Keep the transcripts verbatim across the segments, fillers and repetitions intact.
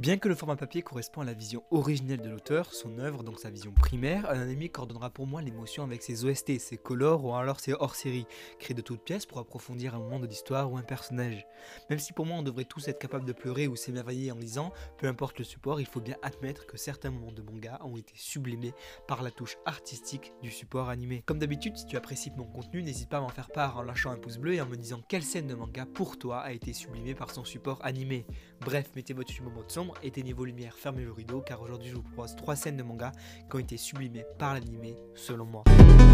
Bien que le format papier correspond à la vision originelle de l'auteur, son œuvre, donc sa vision primaire, un anime coordonnera pour moi l'émotion avec ses O S T, ses colors ou alors ses hors-séries, créés de toutes pièces pour approfondir un moment de l'histoire ou un personnage. Même si pour moi on devrait tous être capables de pleurer ou s'émerveiller en lisant, peu importe le support, il faut bien admettre que certains moments de manga ont été sublimés par la touche artistique du support animé. Comme d'habitude, si tu apprécies mon contenu, n'hésite pas à m'en faire part en lâchant un pouce bleu et en me disant quelle scène de manga pour toi a été sublimée par son support animé. Bref, mettez votre YouTube en mode sombre, éteignez vos lumières, fermez vos rideaux, car aujourd'hui je vous propose trois scènes de manga qui ont été sublimées par l'animé, selon moi.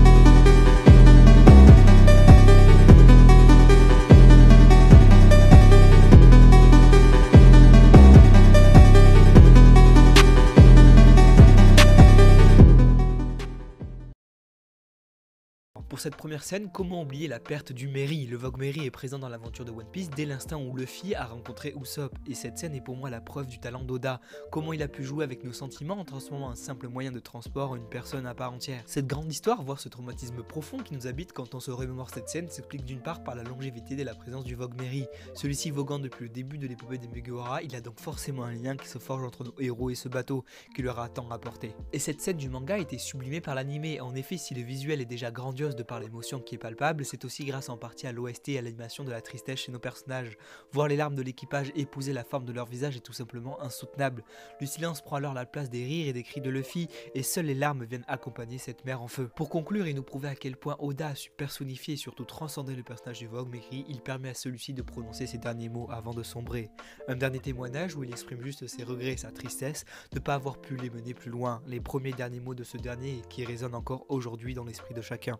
Pour cette première scène, comment oublier la perte du Merry? Le Vogue Merry est présent dans l'aventure de One Piece dès l'instant où Luffy a rencontré Usopp, et cette scène est pour moi la preuve du talent d'Oda, comment il a pu jouer avec nos sentiments en transformant un simple moyen de transport en une personne à part entière. Cette grande histoire, voire ce traumatisme profond qui nous habite quand on se remémore cette scène, s'explique d'une part par la longévité de la présence du Vogue Merry. Celui-ci voguant depuis le début de l'épopée des Mugiwara, il a donc forcément un lien qui se forge entre nos héros et ce bateau, qui leur a tant rapporté. Et cette scène du manga a été sublimée par l'animé. En effet, si le visuel est déjà grandiose de par l'émotion qui est palpable, c'est aussi grâce en partie à l'O S T et à l'animation de la tristesse chez nos personnages. Voir les larmes de l'équipage épouser la forme de leur visage est tout simplement insoutenable. Le silence prend alors la place des rires et des cris de Luffy, et seules les larmes viennent accompagner cette mer en feu. Pour conclure et nous prouver à quel point Oda a su personnifier et surtout transcender le personnage du Vogue Merry, il permet à celui-ci de prononcer ses derniers mots avant de sombrer. Un dernier témoignage où il exprime juste ses regrets et sa tristesse de ne pas avoir pu les mener plus loin, les premiers derniers mots de ce dernier qui résonnent encore aujourd'hui dans l'esprit de chacun.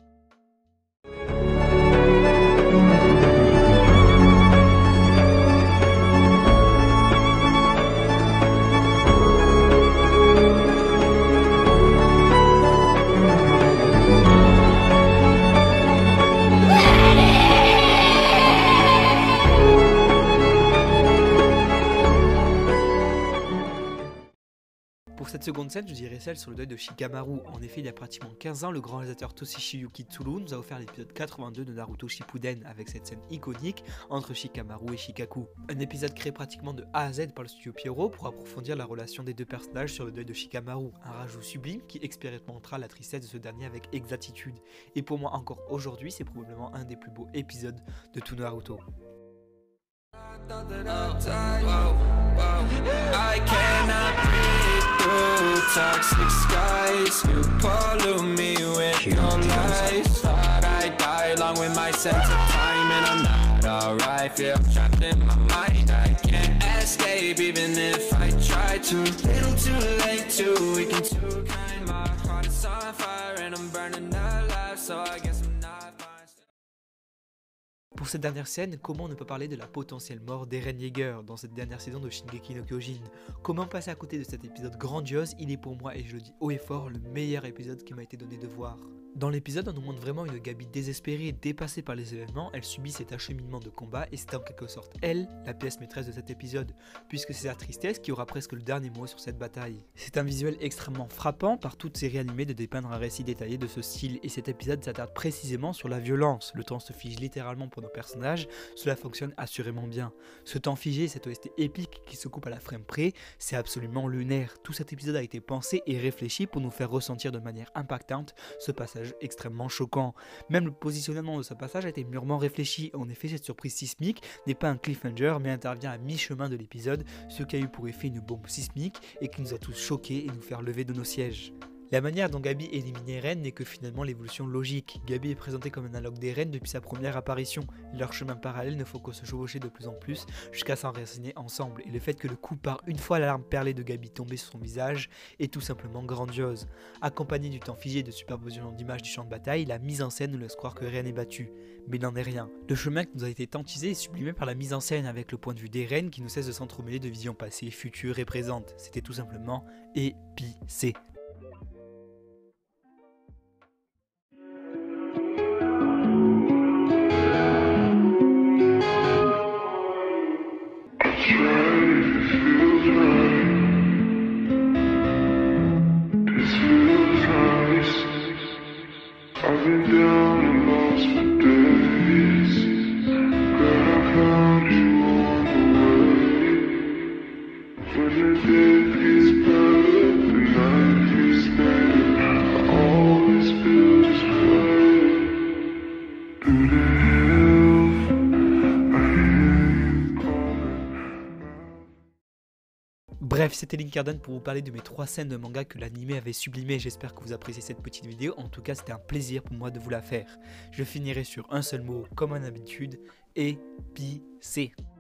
Pour cette seconde scène, je dirais celle sur le deuil de Shikamaru. En effet, il y a pratiquement quinze ans, le grand réalisateur Toshiyuki Tsuru nous a offert l'épisode quatre-vingt-deux de Naruto Shippuden avec cette scène iconique entre Shikamaru et Shikaku. Un épisode créé pratiquement de A à Z par le studio Pierrot pour approfondir la relation des deux personnages sur le deuil de Shikamaru. Un rajout sublime qui expérimentera la tristesse de ce dernier avec exactitude. Et pour moi encore aujourd'hui, c'est probablement un des plus beaux épisodes de tout Naruto. I cannot breathe through toxic skies. You pollute me with your lies. Thought I'd die along with my sense of time, and I'm not alright. Feel trapped in my mind. I can't escape even if I try to. Little too late to weaken too kind. My heart is on fire and I'm burning alive. So I guess I'm not fine. Pour cette dernière scène, comment ne pas parler de la potentielle mort d'Eren Yeager dans cette dernière saison de Shingeki no Kyojin? Comment passer à côté de cet épisode grandiose? Il est pour moi, et je le dis haut et fort, le meilleur épisode qui m'a été donné de voir. Dans l'épisode, on nous montre vraiment une Gabi désespérée et dépassée par les événements. Elle subit cet acheminement de combat et c'est en quelque sorte elle, la pièce maîtresse de cet épisode, puisque c'est sa tristesse qui aura presque le dernier mot sur cette bataille. C'est un visuel extrêmement frappant par toute série animée de dépeindre un récit détaillé de ce style, et cet épisode s'attarde précisément sur la violence. Le temps se fige littéralement pour nos personnages, cela fonctionne assurément bien. Ce temps figé, cette O S T épique qui se coupe à la frame près, c'est absolument lunaire. Tout cet épisode a été pensé et réfléchi pour nous faire ressentir de manière impactante ce passage extrêmement choquant. Même le positionnement de ce passage a été mûrement réfléchi. En effet, cette surprise sismique n'est pas un cliffhanger mais intervient à mi-chemin de l'épisode, ce qui a eu pour effet une bombe sismique et qui nous a tous choqués et nous faire lever de nos sièges. La manière dont Gabi élimine Eren n'est que finalement l'évolution logique. Gabi est présentée comme un analogue d'Eren depuis sa première apparition. Leurs chemins parallèles ne font que se chevaucher de plus en plus jusqu'à s'enraciner ensemble, et le fait que le coup part une fois la larme perlée de Gabi tombée sur son visage est tout simplement grandiose. Accompagné du temps figé de superposition d'images du champ de bataille, la mise en scène nous laisse croire que Eren est battu. Mais il n'en est rien. Le chemin qui nous a été tant teasé est sublimé par la mise en scène avec le point de vue d'Eren qui ne cesse de s'entremêler de visions passées, futures et présentes. C'était tout simplement épicé. We'll Bref, c'était Linkarden pour vous parler de mes trois scènes de manga que l'animé avait sublimées. J'espère que vous appréciez cette petite vidéo. En tout cas, c'était un plaisir pour moi de vous la faire. Je finirai sur un seul mot, comme en habitude, épicé.